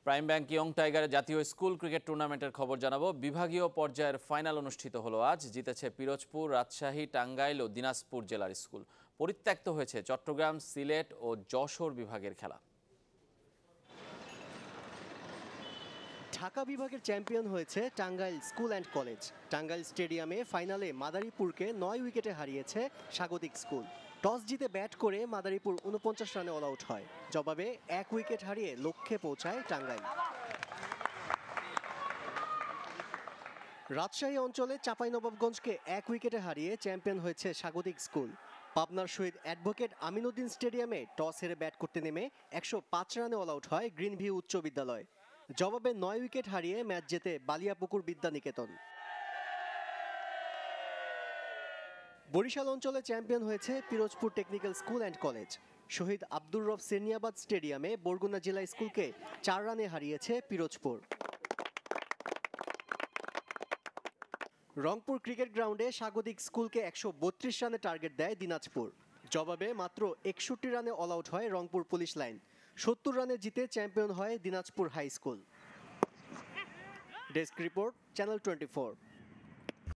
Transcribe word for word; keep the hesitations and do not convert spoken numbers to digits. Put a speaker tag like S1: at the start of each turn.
S1: Prime bank young টাইগারের জাতীয় school cricket টুর্নামেন্টের খবর জানাবো। বিভাগীয় পর্যায়ের ফাইনাল অনুষ্ঠিত হলো আজ। জিতেছে পিরোজপুর, রাজশাহী, টাঙ্গাইল ও দিনাজপুর জেলার স্কুল। পরিত্যক্ত হয়েছে চট্টগ্রাম, সিলেট ও যশোর বিভাগের খেলা।
S2: ঢাকা বিভাগের চ্যাম্পিয়ন হয়েছে Tangail school and college. Tangail স্টেডিয়ামে ফাইনালে মাদারীপুরকে নয় উইকেটে হারিয়েছে স্বাগতিক স্কুল। টস জিতে ব্যাট করে মাদারীপুর উনপঞ্চাশ রানে অল আউট হয়। জবাবে এক উইকেট হারিয়ে লক্ষ্যে পৌঁছায় টাঙ্গাইল। রাজশাহী অঞ্চলে চাঁপাইনবাবগঞ্জকে এক উইকেটে হারিয়ে চ্যাম্পিয়ন হয়েছে স্বাগতিক স্কুল। পাবনার শহীদ অ্যাডভোকেট আমিনউদ্দিন স্টেডিয়ামে টস হেরে ব্যাট করতে নেমে একশো পাঁচ রানে অল আউট হয় গ্রিন ভিউ উচ্চ বিদ্যালয়। জবাবে নয় উইকেট হারিয়ে ম্যাচ জেতে বালিয়াপুকুর বিদ্যানিকেতন। বরিশাল অঞ্চলে চ্যাম্পিয়ন হয়েছে Pirojpur technical school and college. Shahid Abdur Rab Serniabat স্টেডিয়ামে বরগুনা জেলা স্কুলকে চার রানে হারিয়েছে পিরোজপুর। রংপুর ক্রিকেট গ্রাউন্ডে স্বাগতিক স্কুলকে একশো বত্রিশ রানে টার্গেট দেয় দিনাজপুর। জবাবে মাত্র একষট্টি রানে অল আউট হয় রংপুর পুলিশ লাইন। সত্তর রানে জিতে চ্যাম্পিয়ন হয় Dinajpur high school. Desk report, channel twenty four.